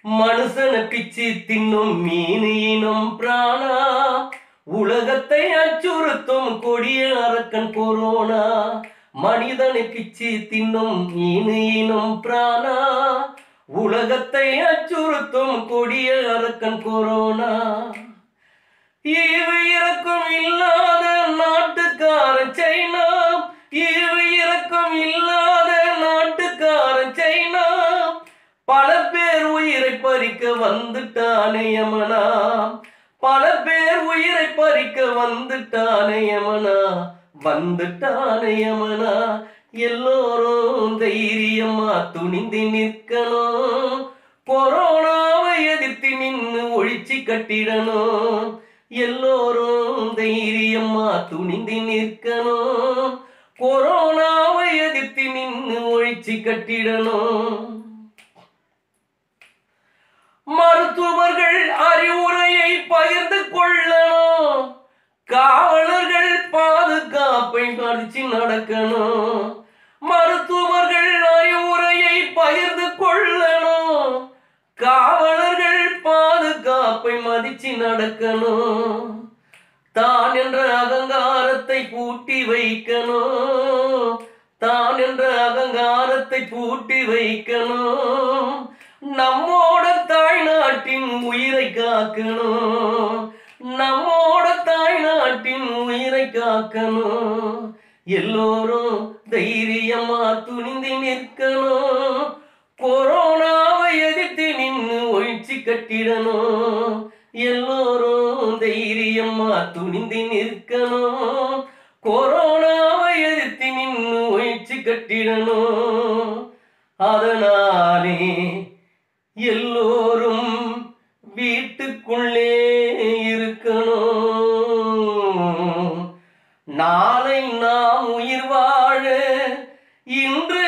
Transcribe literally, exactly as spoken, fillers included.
மனுஷன பிச்சு தின்னும் மீன் இனம் பிராணா, உலகத்தை அச்சுறுத்தும் கொடிய அரக்கன் கொரோனா. மனிதனை பிச்சு தின்னும் மீன் இனம் பிராணா, உலகத்தை அச்சுறுத்தும் கொடிய அரக்கன் கொரோனா. ஈவு இறக்கம் இல்லாத நாட்டுக்காரன் சைனா, ஈவு இறக்கம் இல்லாத நாட்டுக்காரன் சைனா, பல பேர் உயிரை பறிக்க வந்துட்டானே யமனா, பல பேர் உயிரை பறிக்க வந்துட்டானே யமனா, வந்துட்டானே யமனா. எல்லோரும் தைரியமா துணிந்து நிற்கணும், கொரோனாவை எதிர்த்து நின்று ஒழிச்சு கட்டிடணும். எல்லோரும் தைரியமா துணிந்து நிற்கணும், கொரோனாவை எதிர்த்து நின்று ஒழிச்சு கட்டிடணும். மருத்துவர்கள் அறிவுரையை பகிர்ந்து கொள்ளணும், காவலர்கள் பாதுகாப்பை மதிச்சு நடக்கணும். மருத்துவர்கள் அறிவுரையை பகிர்ந்து கொள்ளணும், காவலர்கள் பாதுகாப்பை மதிச்சு நடக்கணும். தான் என்ற அகங்காரத்தை பூட்டி வைக்கணும், தான் என்ற அகங்காரத்தை பூட்டி வைக்கணும். நம்மோட தாய்நாட்டின் உயிரை காக்கணும், நம்மோட தாய்நாட்டின் உயிரை காக்கணும். எல்லோரும் தைரியமா துணிந்து நிற்கணும், கொரோனாவை எதிர்த்து நின்று ஒழிச்சு கட்டிடணும். எல்லோரும் தைரியமா துணிந்து நிற்கணும், கொரோனாவை எதிர்த்து நின்று ஒழிச்சு கட்டிடணும். அதனாலே எல்லோரும் வீட்டுக்குள்ளே இருக்கணும். நாளை நாம் உயிர் வாழ இன்று